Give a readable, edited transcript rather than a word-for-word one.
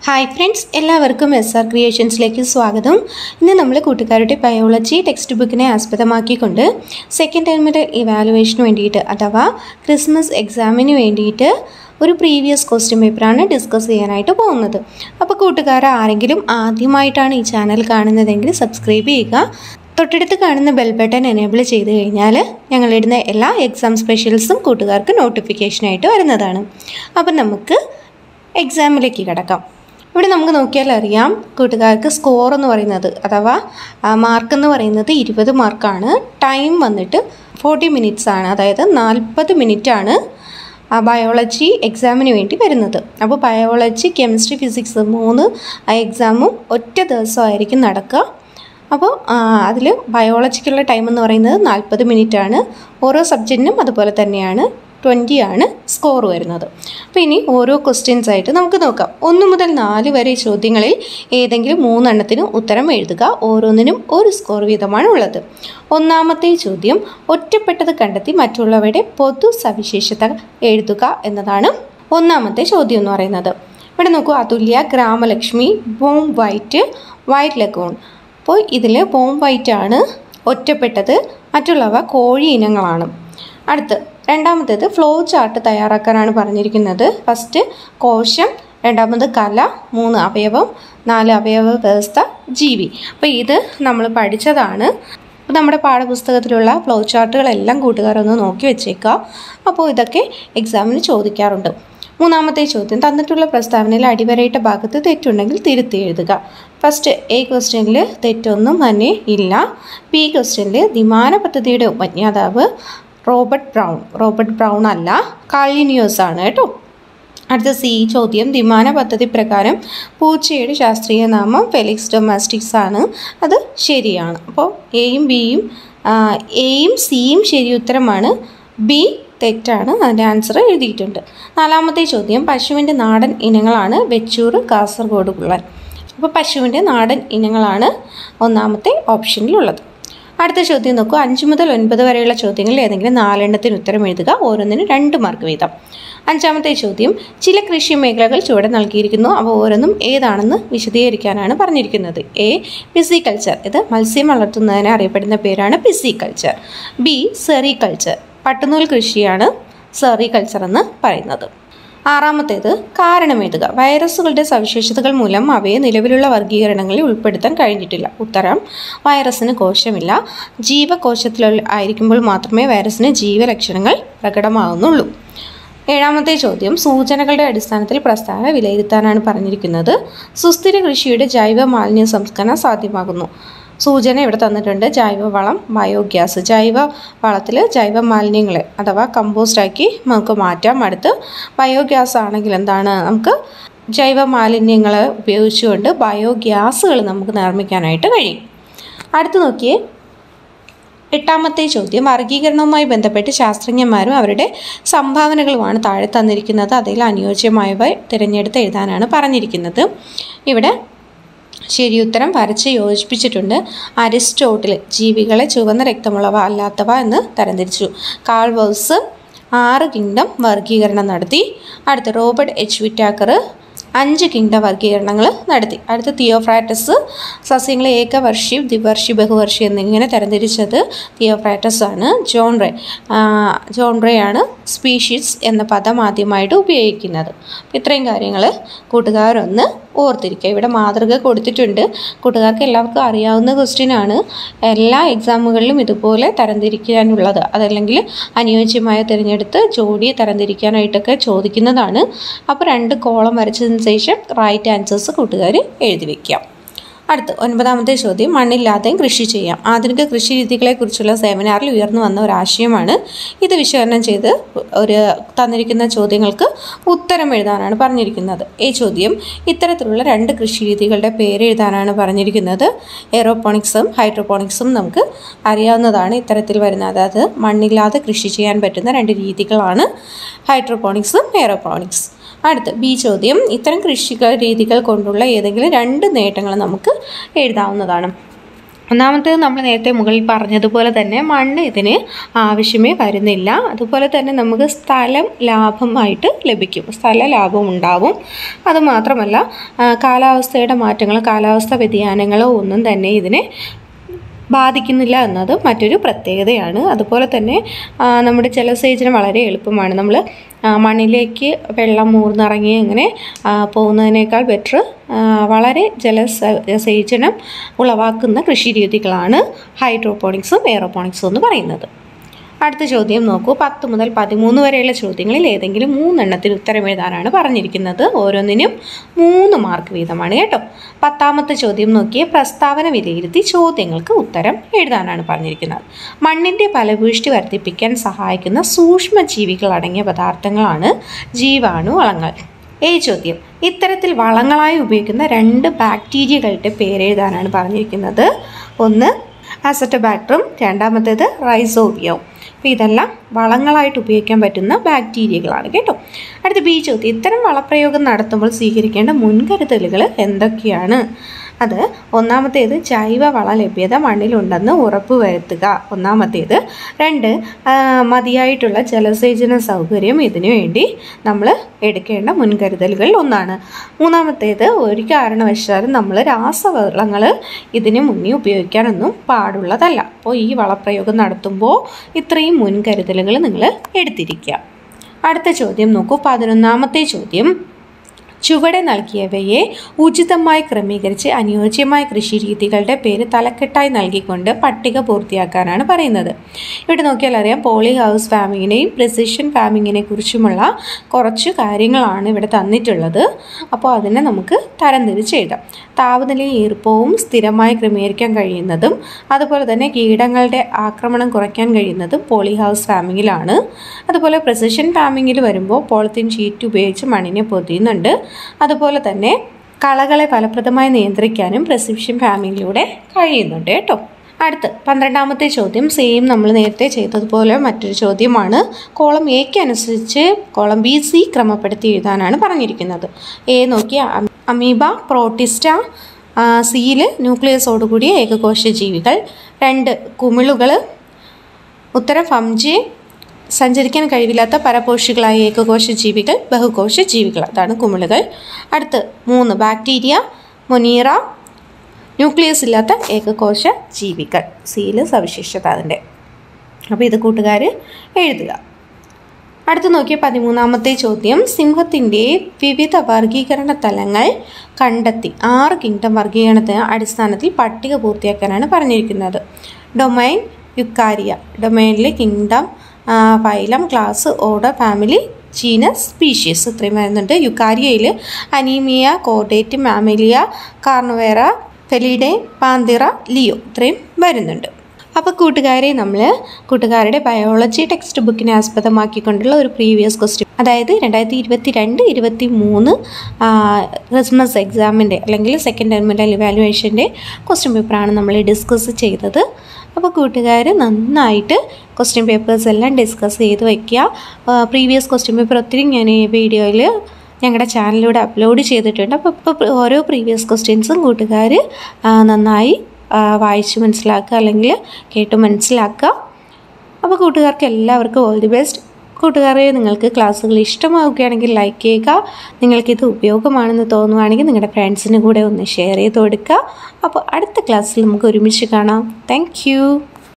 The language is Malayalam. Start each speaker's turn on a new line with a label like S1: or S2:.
S1: ഹായ് ഫ്രണ്ട്സ്, എല്ലാവർക്കും SR ക്രിയേഷൻസിലേക്ക് സ്വാഗതം. ഇന്ന് നമ്മൾ കൂട്ടുകാരുടെ ബയോളജി ടെക്സ്റ്റ് ബുക്കിനെ ആസ്പദമാക്കിക്കൊണ്ട് സെക്കൻഡ് ടൈമിൻ്റെ ഇവാലുവേഷന് വേണ്ടിയിട്ട് അഥവാ ക്രിസ്മസ് എക്സാമിന് വേണ്ടിയിട്ട് ഒരു പ്രീവിയസ് ക്വസ്റ്റ്യൻ പേപ്പറാണ് ഡിസ്കസ് ചെയ്യാനായിട്ട് പോകുന്നത്. അപ്പോൾ കൂട്ടുകാർ ആരെങ്കിലും ആദ്യമായിട്ടാണ് ഈ ചാനൽ കാണുന്നതെങ്കിൽ സബ്സ്ക്രൈബ് ചെയ്യുക. തൊട്ടടുത്ത് കാണുന്ന ബെൽ ബട്ടൺ എനേബിൾ ചെയ്ത് കഴിഞ്ഞാൽ ഞങ്ങളിടുന്ന എല്ലാ എക്സാം സ്പെഷ്യൽസും കൂട്ടുകാർക്ക് നോട്ടിഫിക്കേഷനായിട്ട് വരുന്നതാണ്. അപ്പം നമുക്ക് എക്സാമിലേക്ക് കിടക്കാം. ഇവിടെ നമുക്ക് നോക്കിയാൽ അറിയാം, കൂട്ടുകാർക്ക് സ്കോർ എന്ന് പറയുന്നത് അഥവാ മാർക്ക് എന്ന് പറയുന്നത് 20 മാർക്കാണ്. ടൈം വന്നിട്ട് 40 മിനിറ്റ്സ് ആണ്, അതായത് 40 മിനിറ്റാണ് ബയോളജി എക്സാമിന് വേണ്ടി വരുന്നത്. അപ്പോൾ ബയോളജി, കെമിസ്ട്രി, ഫിസിക്സ് 3 എക്സാമും ഒറ്റ ദിവസമായിരിക്കും നടക്കുക. അപ്പോൾ അതിൽ ബയോളജിക്കുള്ള ടൈം എന്ന് പറയുന്നത് 40 മിനിറ്റാണ്. ഓരോ സബ്ജക്റ്റിനും അതുപോലെ തന്നെയാണ് 20 ആണ് സ്കോർ വരുന്നത്. അപ്പോൾ ഇനി ഓരോ ക്വസ്റ്റ്യൻസ് ആയിട്ട് നമുക്ക് നോക്കാം. 1 മുതൽ 4 വരെ ചോദ്യങ്ങളിൽ ഏതെങ്കിലും 3 എണ്ണത്തിന് ഉത്തരം എഴുതുക. ഓരോന്നിനും ഒരു സ്കോർ വീതമാണ് ഉള്ളത്. ഒന്നാമത്തെ ചോദ്യം, ഒറ്റപ്പെട്ടത് കണ്ടെത്തി മറ്റുള്ളവയുടെ പൊതു സവിശേഷത എഴുതുക എന്നതാണ് ഒന്നാമത്തെ ചോദ്യം എന്ന് പറയുന്നത്. ഇവിടെ നോക്കൂ, അതുല്യ, ഗ്രാമലക്ഷ്മി, ബോം വൈറ്റ്, വൈറ്റ് ലഗൂൺ. അപ്പോൾ ഇതിൽ ബോം വൈറ്റ് ആണ് ഒറ്റപ്പെട്ടത്, മറ്റുള്ളവ കോഴി ഇനങ്ങളാണ്. അടുത്ത് രണ്ടാമത്തേത് ഫ്ലോ ചാർട്ട് തയ്യാറാക്കാനാണ് പറഞ്ഞിരിക്കുന്നത്. ഫസ്റ്റ് കോശം, രണ്ടാമത് കല, 3 അവയവം, 4 അവയവ വ്യവസ്ഥ, ജീവി. അപ്പോൾ ഇത് നമ്മൾ പഠിച്ചതാണ്. അപ്പോൾ നമ്മുടെ പാഠപുസ്തകത്തിലുള്ള ഫ്ലോ ചാർട്ടുകളെല്ലാം കൂട്ടുകാരൊന്ന് നോക്കി വെച്ചേക്കുക. അപ്പോൾ ഇതൊക്കെ എക്സാമിന് ചോദിക്കാറുണ്ട്. മൂന്നാമത്തെ ചോദ്യം, തന്നിട്ടുള്ള പ്രസ്താവനയിൽ അടിവരയിട്ട ഭാഗത്ത് തെറ്റുണ്ടെങ്കിൽ തിരുത്തി എഴുതുക. ഫസ്റ്റ് എ ക്വസ്റ്റ്യനിൽ തെറ്റൊന്നും തന്നെ ഇല്ല. ബി ക്വസ്റ്റ്യനിൽ വിമാന പദ്ധതിയുടെ ഉപജ്ഞാതാവ് റോബർട്ട് ബ്രൗൺ അല്ല, കാളിനിയോസ് ആണ് കേട്ടോ. അടുത്ത സി ചോദ്യം, വിമാന പദ്ധതി പ്രകാരം പൂച്ചയുടെ ശാസ്ത്രീയ നാമം ഫെലിക്സ് ഡൊമാസ്റ്റിക്സ് ആണ്. അത് ശരിയാണ്. അപ്പോൾ എയും സിയും ശരി ഉത്തരമാണ്. ബി തെറ്റാണ്. അതിൻ്റെ ആൻസർ എഴുതിയിട്ടുണ്ട്. നാലാമത്തെ ചോദ്യം, പശുവിൻ്റെ നാടൻ ഇനങ്ങളാണ് വെച്ചൂർ, കാസർഗോഡ് കുള്ളൻ. അപ്പോൾ പശുവിൻ്റെ നാടൻ ഇനങ്ങളാണ് ഒന്നാമത്തെ ഓപ്ഷനിലുള്ളത്. അടുത്ത ചോദ്യം നോക്കൂ, 5 മുതൽ 9 വരെയുള്ള ചോദ്യങ്ങളിൽ ഏതെങ്കിലും 4 എണ്ണത്തിന് ഉത്തരം എഴുതുക. ഓരോന്നിനും 2 മാർക്ക് വീതം. അഞ്ചാമത്തെ ചോദ്യം, ചില കൃഷി മേഖലകൾ ചുവടെ നൽകിയിരിക്കുന്നു. അവ ഓരോന്നും ഏതാണെന്ന് വിശദീകരിക്കാനാണ് പറഞ്ഞിരിക്കുന്നത്. എ പിസിക്കൾച്ചർ, ഇത് മത്സ്യം വളർത്തുന്നതിന് അറിയപ്പെടുന്ന പേരാണ് പിസിക്കൾച്ചർ. ബി സെറികൾച്ചർ, പട്ടുനൂൽ കൃഷിയാണ് സെറികൾച്ചർ എന്ന് പറയുന്നത്. ആറാമത്തേത് കാരണം എഴുതുക. വൈറസുകളുടെ സവിശേഷതകൾ മൂലം അവയെ നിലവിലുള്ള വർഗീകരണങ്ങളിൽ ഉൾപ്പെടുത്താൻ കഴിഞ്ഞിട്ടില്ല. ഉത്തരം വൈറസിന് കോശമില്ല. ജീവകോശത്തിൽ ആയിരിക്കുമ്പോൾ മാത്രമേ വൈറസിന് ജീവലക്ഷണങ്ങൾ പ്രകടമാകുന്നുള്ളൂ. ഏഴാമത്തെ ചോദ്യം, സൂചനകളുടെ അടിസ്ഥാനത്തിൽ പ്രസ്താവന വിലയിരുത്താനാണ് പറഞ്ഞിരിക്കുന്നത്. സുസ്ഥിര കൃഷിയുടെ ജൈവ മാലിന്യ സംസ്കരണം സാധ്യമാകുന്നു. സൂചന ഇവിടെ തന്നിട്ടുണ്ട്. ജൈവവളം, ബയോഗ്യാസ്. ജൈവ വളത്തിൽ ജൈവ മാലിന്യങ്ങളെ അഥവാ കമ്പോസ്റ്റാക്കി നമുക്ക് മാറ്റാം. അടുത്ത് ബയോഗ്യാസ് ആണെങ്കിൽ എന്താണ്, നമുക്ക് ജൈവ മാലിന്യങ്ങൾ ഉപയോഗിച്ചുകൊണ്ട് ബയോഗ്യാസുകൾ നമുക്ക് നിർമ്മിക്കാനായിട്ട് കഴിയും. അടുത്ത് നോക്കിയേ, എട്ടാമത്തെ ചോദ്യം, വർഗീകരണവുമായി ബന്ധപ്പെട്ട് ശാസ്ത്രജ്ഞന്മാരും അവരുടെ സംഭാവനകളുമാണ് താഴെ തന്നിരിക്കുന്നത്. അതിൽ അനുയോജ്യമായവ തിരഞ്ഞെടുത്ത് എഴുതാനാണ് പറഞ്ഞിരിക്കുന്നത്. ഇവിടെ ശരിയുത്തരം വരച്ച് യോജിപ്പിച്ചിട്ടുണ്ട്. അരിസ്റ്റോട്ടിൽ ജീവികളെ ചുവന്ന രക്തമുള്ളവ അല്ലാത്തവ എന്ന് തരംതിരിച്ചു. കാൾ വൗസ് 6 കിങ്ഡം വർഗീകരണം നടത്തി. അടുത്ത് റോബർട്ട് എച്ച് വിറ്റാക്കർ 5 കിങ്ഡം വർഗീകരണങ്ങൾ നടത്തി. അടുത്ത തിയോഫ്രാറ്റസ് സസ്യങ്ങളെ ഏകവർഷി, ദ്വിവർഷി, ബഹുവർഷി എന്നിങ്ങനെ തരംതിരിച്ചത് തിയോഫ്രാറ്റസ് ആണ്. ജോൺറെയാണ് സ്പീഷീസ് എന്ന പദം ആദ്യമായിട്ട് ഉപയോഗിക്കുന്നത്. ഇത്രയും കാര്യങ്ങൾ കൂട്ടുകാരൊന്ന് ഓർത്തിരിക്കുക. ഇവിടെ മാതൃക കൊടുത്തിട്ടുണ്ട്. കൂട്ടുകാർക്ക് എല്ലാവർക്കും അറിയാവുന്ന ക്വസ്റ്റ്യനാണ്. എല്ലാ എക്സാമുകളിലും ഇതുപോലെ തരംതിരിക്കാനുള്ളത്, അതല്ലെങ്കിൽ അനുയോജ്യമായ തിരഞ്ഞെടുത്ത് ജോഡിയെ തരംതിരിക്കാനായിട്ടൊക്കെ ചോദിക്കുന്നതാണ്. അപ്പോൾ 2 കോളം വരച്ചതിന് ശേഷം റൈറ്റ് ആൻസേഴ്സ് കൂട്ടുകാർ എഴുതി വയ്ക്കാം. അടുത്ത് 9ാമത്തെ ചോദ്യം, മണ്ണില്ലാതെയും കൃഷി ചെയ്യാം. ആധുനിക കൃഷി രീതികളെക്കുറിച്ചുള്ള സെമിനാറിൽ ഉയർന്നു വന്ന ഒരാശയമാണ്. ഇത് വിശകലനം ചെയ്ത് തന്നിരിക്കുന്ന ചോദ്യങ്ങൾക്ക് ഉത്തരം എഴുതാനാണ് പറഞ്ഞിരിക്കുന്നത്. ഈ ചോദ്യം, ഇത്തരത്തിലുള്ള 2 കൃഷി രീതികളുടെ പേര് എഴുതാനാണ് പറഞ്ഞിരിക്കുന്നത്. എയറോപോണിക്സും ഹൈഡ്രോപോണിക്സും നമുക്ക് അറിയാവുന്നതാണ്. ഇത്തരത്തിൽ വരുന്ന, അതായത് മണ്ണില്ലാതെ കൃഷി ചെയ്യാൻ പറ്റുന്ന 2 രീതികളാണ് ഹൈഡ്രോപോണിക്സും എയറോപോണിക്സ്. അടുത്ത ബി ചോദ്യം, ഇത്തരം കൃഷി രീതികൾ കൊണ്ടുള്ള ഏതെങ്കിലും 2 നേട്ടങ്ങൾ നമുക്ക് എഴുതാവുന്നതാണ്. ഒന്നാമത്തേത് നമ്മൾ നേരത്തെ മുകളിൽ പറഞ്ഞതുപോലെ തന്നെ മണ്ണ് ഇതിന് ആവശ്യമേ വരുന്നില്ല. അതുപോലെ തന്നെ നമുക്ക് സ്ഥലം ലാഭമായിട്ട് ലഭിക്കും, സ്ഥല ലാഭം ഉണ്ടാവും. അതുമാത്രമല്ല കാലാവസ്ഥയുടെ മാറ്റങ്ങളോ കാലാവസ്ഥ വ്യതിയാനങ്ങളോ ഒന്നും തന്നെ ഇതിനെ ബാധിക്കുന്നില്ല എന്നത് മറ്റൊരു പ്രത്യേകതയാണ്. അതുപോലെ തന്നെ നമ്മുടെ ജലസേചനം വളരെ എളുപ്പമാണ്. നമ്മൾ മണ്ണിലേക്ക് വെള്ളം മൂർന്നിറങ്ങി ഇങ്ങനെ പോകുന്നതിനേക്കാൾ ബെറ്റർ വളരെ ജലസേചനം ഉളവാക്കുന്ന കൃഷി രീതികളാണ് ഹൈഡ്രോപോണിക്സും എയറോപോണിക്സും എന്ന് പറയുന്നത്. അടുത്ത ചോദ്യം നോക്കൂ. 10 മുതൽ 13 വരെയുള്ള ചോദ്യങ്ങളിൽ ഏതെങ്കിലും 3 എണ്ണത്തിന് ഉത്തരം എഴുതാനാണ് പറഞ്ഞിരിക്കുന്നത്. ഓരോന്നിനും 3 മാർക്ക് വീതമാണ് കേട്ടോ. 10ാമത്തെ ചോദ്യം നോക്കിയേ. പ്രസ്താവന വിലയിരുത്തി ചോദ്യങ്ങൾക്ക് ഉത്തരം എഴുതാനാണ് പറഞ്ഞിരിക്കുന്നത്. മണ്ണിൻ്റെ ഫലഭൂയിഷ്ടി വർദ്ധിപ്പിക്കാൻ സഹായിക്കുന്ന സൂക്ഷ്മജീവികൾ അടങ്ങിയ പദാർത്ഥങ്ങളാണ് ജീവാണു വളങ്ങൾ. ചോദ്യം. ഇത്തരത്തിൽ വളങ്ങളായി ഉപയോഗിക്കുന്ന 2 ബാക്ടീരിയകളുടെ പേരെഴുതാനാണ് പറഞ്ഞിരിക്കുന്നത്. ഒന്ന് അസറ്റോബാക്ടറും, രണ്ടാമത്തേത് റൈസോബിയവും. അപ്പോൾ ഇതെല്ലാം വളങ്ങളായിട്ട് ഉപയോഗിക്കാൻ പറ്റുന്ന ബാക്ടീരിയകളാണ് കേട്ടോ. അടുത്ത ബി ചോദ്യം. ഇത്തരം വളപ്രയോഗം നടത്തുമ്പോൾ സ്വീകരിക്കേണ്ട മുൻകരുതലുകൾ എന്തൊക്കെയാണ്? അത് ഒന്നാമത്തേത് ജൈവ വള ലഭ്യത മണ്ണിലുണ്ടെന്ന് ഉറപ്പുവരുത്തുക. ഒന്നാമത്തേത്. 2 മതിയായിട്ടുള്ള ജലസേചന സൗകര്യം ഇതിനു വേണ്ടി നമ്മൾ എടുക്കേണ്ട മുൻകരുതലുകൾ ഒന്നാണ്. മൂന്നാമത്തേത് ഒരു കാരണവശാലും നമ്മൾ രാസവളങ്ങൾ ഇതിന് മുന്നേ ഉപയോഗിക്കാനൊന്നും പാടുള്ളതല്ല. അപ്പോൾ ഈ വളപ്രയോഗം നടത്തുമ്പോൾ ഇത്രയും മുൻകരുതലുകൾ നിങ്ങൾ എടുത്തിരിക്കുക. അടുത്ത ചോദ്യം നോക്കൂ. 11ാമത്തെ ചോദ്യം. ചുവടെ നൽകിയവയെ ഉചിതമായി ക്രമീകരിച്ച് അനുയോജ്യമായ കൃഷിരീതികളുടെ പേര് തലക്കെട്ടായി നൽകിക്കൊണ്ട് പട്ടിക പൂർത്തിയാക്കാനാണ് പറയുന്നത്. ഇവിടെ നോക്കിയാൽ അറിയാം പോളി ഹൗസ് ഫാമിങ്ങിനെയും പ്രിസിഷൻ ഫാമിങ്ങിനെ കുറിച്ചുമുള്ള കുറച്ച് കാര്യങ്ങളാണ് ഇവിടെ തന്നിട്ടുള്ളത്. അപ്പോൾ അതിനെ നമുക്ക് തരംതിരിച്ച് എഴുതാം. താപനിലയും ഈർപ്പവും സ്ഥിരമായി ക്രമീകരിക്കാൻ കഴിയുന്നതും അതുപോലെ തന്നെ കീടങ്ങളുടെ ആക്രമണം കുറയ്ക്കാൻ കഴിയുന്നതും പോളി ഹൗസ് ഫാമിങ്ങിലാണ്. അതുപോലെ പ്രിസിഷൻ ഫാമിങ്ങിൽ വരുമ്പോൾ പോളിത്തീൻ ഷീറ്റ് ഉപയോഗിച്ച് മണ്ണിനെ പൊതിയുന്നുണ്ട്. അതുപോലെ തന്നെ കളകളെ ഫലപ്രദമായി നിയന്ത്രിക്കാനും പ്രിസിഷൻ ഫാമിങ്ങിലൂടെ കഴിയുന്നുണ്ട് കേട്ടോ. അടുത്ത് 12ാമത്തെ ചോദ്യം സെയിം നമ്മൾ നേരത്തെ ചെയ്തതുപോലെ മറ്റൊരു ചോദ്യമാണ്. കോളം എക്ക് അനുസരിച്ച് കോളം ബി സി ക്രമപ്പെടുത്തി എഴുതാനാണ് പറഞ്ഞിരിക്കുന്നത്. എ നോക്കിയ അമീബ, പ്രോട്ടിസ്റ്റ. സിയിൽ ന്യൂക്ലിയസോടുകൂടിയ ഏകകോശ ജീവികൾ. 2 കുമിളുകൾ. ഉത്തരം ഫംജി, സഞ്ചരിക്കാൻ കഴിവില്ലാത്ത പരപോഷികളായ ഏകകോശ ജീവികൾ, ബഹുകോശ ജീവികൾ, അതാണ് കുമിളുകൾ. അടുത്ത് 3 ബാക്ടീരിയ, മൊനീറ, ന്യൂക്ലിയസ് ഇല്ലാത്ത ഏകകോശ ജീവികൾ. സിയിൽ സവിശേഷത അതിൻ്റെ. അപ്പോൾ ഇത് കൂട്ടുകാർ എഴുതുക. അടുത്ത് നോക്കിയ 13ാമത്തെ ചോദ്യം. സിംഹത്തിൻ്റെ വിവിധ വർഗീകരണ തലങ്ങൾ കണ്ടെത്തി 6 കിങ്ഡം വർഗീകരണത്തിന് അടിസ്ഥാനത്തിൽ പട്ടിക പൂർത്തിയാക്കാനാണ് പറഞ്ഞിരിക്കുന്നത്. Domain Eukarya. ഡൊമൈനിലെ kingdom, phylum, class, order, family, genus, species ഇത്രയും വരുന്നുണ്ട്. യുക്കാരിയയിൽ Animalia, chordate, Mammalia, Carnivora, Felidae, Panthera, leo ഇത്രയും വരുന്നുണ്ട്. അപ്പോൾ കൂട്ടുകാരെ നമ്മൾ കൂട്ടുകാരുടെ ബയോളജി ടെക്സ്റ്റ് ബുക്കിനെ ആസ്പദമാക്കിക്കൊണ്ടുള്ള ഒരു പ്രീവിയസ് ക്വസ്റ്റ്യൻ, അതായത് 2022-23 ക്രിസ്മസ് എക്സാമിൻ്റെ അല്ലെങ്കിൽ സെക്കൻഡ് ടേർമിനൽ ഇവാലുവേഷൻ്റെ ക്വസ്റ്റ്യൻ പേപ്പറാണ് നമ്മൾ ഡിസ്കസ് ചെയ്തത്. അപ്പോൾ കൂട്ടുകാർ നന്നായിട്ട് ക്വസ്റ്റ്യൻ പേപ്പേഴ്സ് എല്ലാം ഡിസ്കസ് ചെയ്ത് വയ്ക്കുക. പ്രീവിയസ് ക്വസ്റ്റ്യൻ പേപ്പർ ഒത്തിരി ഞാൻ ഈ വീഡിയോയിൽ ഞങ്ങളുടെ ചാനലിലൂടെ അപ്ലോഡ് ചെയ്തിട്ടുണ്ട്. അപ്പോൾ ഓരോ പ്രീവിയസ് ക്വസ്റ്റ്യൻസും കൂട്ടുകാർ നന്നായി വായിച്ച് മനസ്സിലാക്കുക അല്ലെങ്കിൽ കേട്ട് മനസ്സിലാക്കുക. അപ്പോൾ കൂട്ടുകാർക്ക് എല്ലാവർക്കും ഓൾ ദി ബെസ്റ്റ്. കൂട്ടുകാരെ നിങ്ങൾക്ക് ക്ലാസ്സുകൾ ഇഷ്ടമാവുകയാണെങ്കിൽ ലൈക്ക് ചെയ്യുക. നിങ്ങൾക്കിത് ഉപയോഗമാണെന്ന് തോന്നുകയാണെങ്കിൽ നിങ്ങളുടെ ഫ്രണ്ട്സിന് കൂടെ ഒന്ന് ഷെയർ ചെയ്ത് കൊടുക്കുക. അപ്പോൾ അടുത്ത ക്ലാസ്സിൽ നമുക്ക് ഒരുമിച്ച് കാണാം. താങ്ക്